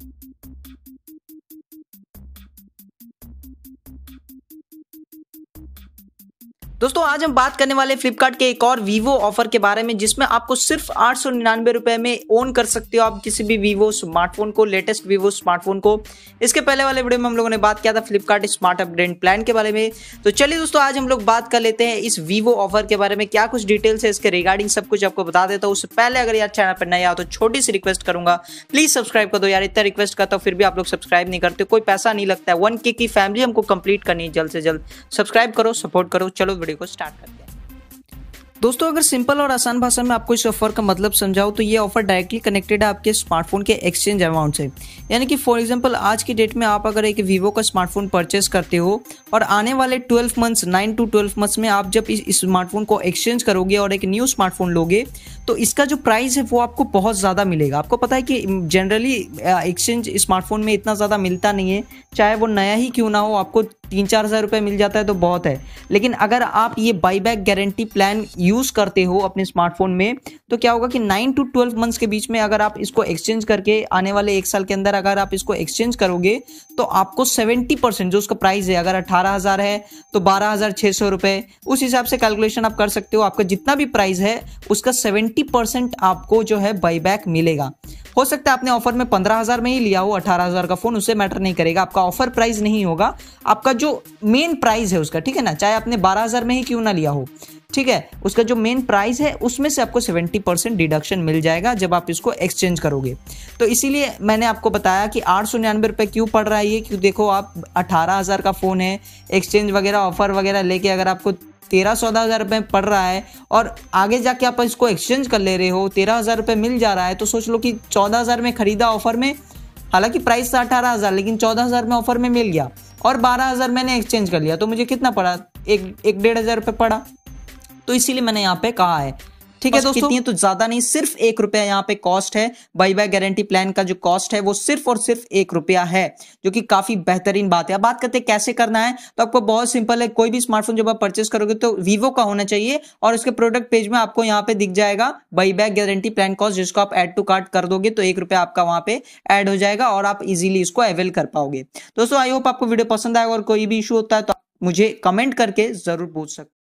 दोस्तों आज हम बात करने वाले फ्लिपकार्ट के एक और वीवो ऑफर के बारे में, जिसमें आपको सिर्फ 899 रुपए में ओन कर सकते हो आप किसी भी वीवो स्मार्टफोन को, लेटेस्ट वीवो स्मार्टफोन को। इसके पहले वाले वीडियो में हम लोगों ने बात किया था फ्लिपकार्ट स्मार्ट अपग्रेड प्लान के बारे में। तो चलिए दोस्तों आज हम लोग बात कर लेते हैं इस वीवो ऑफर के बारे में, क्या कुछ डिटेल्स है इसके रिगार्डिंग सब कुछ आपको बता देता हूँ। उससे पहले अगर यार चैनल पर नया हो तो छोटी सी रिक्वेस्ट करूंगा, प्लीज सब्सक्राइब कर दो यार। इतना रिक्वेस्ट करता हूँ फिर भी आप लोग सब्सक्राइब नहीं करते, कोई पैसा नहीं लगता है। 1K की फैमिली हमको कंप्लीट करनी है जल्द से जल्द। सब्सक्राइब करो, सपोर्ट करो। चलो वीडियो को स्टार्ट करते हैं। दोस्तों अगर सिंपल और आसान भाषा में आपको इस ऑफर का मतलब समझाऊं तो ये ऑफर डायरेक्टली कनेक्टेड है आपके स्मार्टफोन के एक्सचेंज अमाउंट से। यानी कि फॉर एग्जांपल आज की डेट में आप अगर एक वीवो का स्मार्टफोन परचेस करते हो और आने वाले 12 मंथ्स 9 to 12 मंथ्स में आप जब इस स्मार्टफोन को एक्सचेंज करोगे और एक न्यू स्मार्टफोन लोगे तो इसका जो प्राइस है वो आपको बहुत ज़्यादा मिलेगा। आपको पता है कि जनरली एक्सचेंज स्मार्टफोन में इतना ज़्यादा मिलता नहीं है, चाहे वो नया ही क्यों ना हो, आपको 3-4 हज़ार रुपये मिल जाता है तो बहुत है। लेकिन अगर आप ये बाईबैक गारंटी प्लान यूज़ करते हो अपने स्मार्टफोन में तो क्या होगा कि 9 to 12 मंथ्स के बीच में अगर आप इसको एक्सचेंज करके आने वाले 1 साल के अंदर अगर आप इसको एक्सचेंज करोगे तो आपको 70% जो उसका प्राइस है, अगर 18,000 है तो 12,600 रुपये, उस हिसाब से कैलकुलेशन आप कर सकते हो। आपका जितना भी प्राइस है उसका 70% आपको जो है बाईबैक मिलेगा। हो सकता है आपने ऑफर में 15,000 में ही लिया हो 18,000 का फोन, उससे मैटर नहीं करेगा, आपका ऑफर प्राइस नहीं होगा, आपका जो मेन प्राइस है उसका, ठीक है ना, चाहे आपने 12,000 में ही क्यों ना लिया हो, ठीक है, उसका जो मेन प्राइस है उसमें से आपको 70% डिडक्शन मिल जाएगा जब आप इसको एक्सचेंज करोगे। तो इसीलिए मैंने आपको बताया कि 899 रुपये क्यों पड़ रहा है ये, क्यों देखो आप 18,000 का फ़ोन है, एक्सचेंज वगैरह ऑफर वगैरह लेके अगर आपको 13-14 हज़ार रुपये पड़ रहा है और आगे जाके आप इसको एक्सचेंज कर ले रहे हो, 13,000 रुपये मिल जा रहा है, तो सोच लो कि 14,000 में खरीदा ऑफर में, हालांकि प्राइस था 18,000 लेकिन 14,000 में ऑफर में मिल गया और 12,000 मैंने एक्सचेंज कर लिया तो मुझे कितना पड़ा, एक 1,500 रुपये पड़ा। तो इसीलिए मैंने यहाँ पे कहा है, ठीक है दोस्तों, कितनी है तो ज्यादा नहीं, सिर्फ 1 रुपया यहाँ पे कॉस्ट है। बाईबैक गारंटी प्लान का जो कॉस्ट है वो सिर्फ और सिर्फ 1 रुपया है, जो कि काफी बेहतरीन बात है। अब बात करते हैं कैसे करना है, तो आपको बहुत सिंपल है। कोई भी स्मार्टफोन जब आप परचेस करोगे तो वीवो का होना चाहिए और उसके प्रोडक्ट पेज में आपको यहाँ पे दिख जाएगा बाईबैक गारंटी प्लान कॉस्ट, जिसको आप ऐड टू कार्ट कर दोगे तो 1 रुपया आपका वहां पे ऐड हो जाएगा और आप इजिली इसको अवेल कर पाओगे। दोस्तों आई होप आपको वीडियो पसंद आएगा और कोई भी इशू होता है तो मुझे कमेंट करके जरूर पूछ सकते।